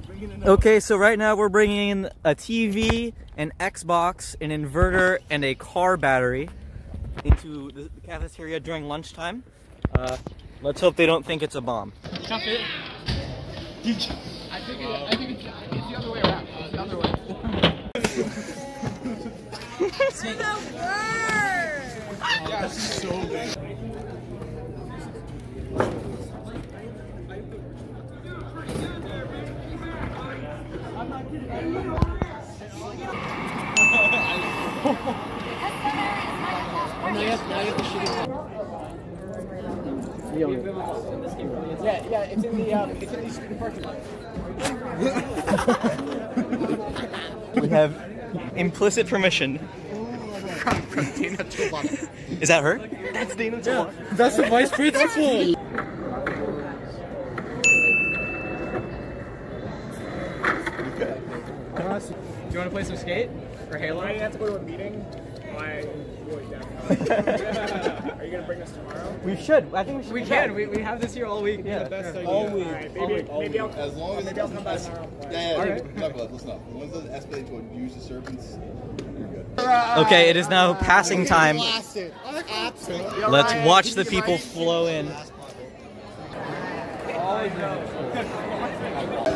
Okay, so right now we're bringing in a TV, an Xbox, an inverter, and a car battery into the cafeteria during lunchtime. Let's hope they don't think it's a bomb. Jump it. I think it's the other way around. It's the other way. It's the worst! Yeah, this is so big. Yeah, it's in the student parking lot. We have implicit permission. From Dana Tobana. Is that her? That's Dana Tobana. Yeah, that's the vice principal. Do you want to play some skate or Halo? I have to go to a meeting. I really definitely. Are you gonna bring us tomorrow? We should. I think we should. We can. We have this here all week. Yeah. All week. Maybe I'll as long as maybe I'll come back tomorrow. Yeah, All right. Let's not. Once it escalates to use the serpents, you're good. Okay, it is now passing time. Absolutely. Let's watch the people flow in.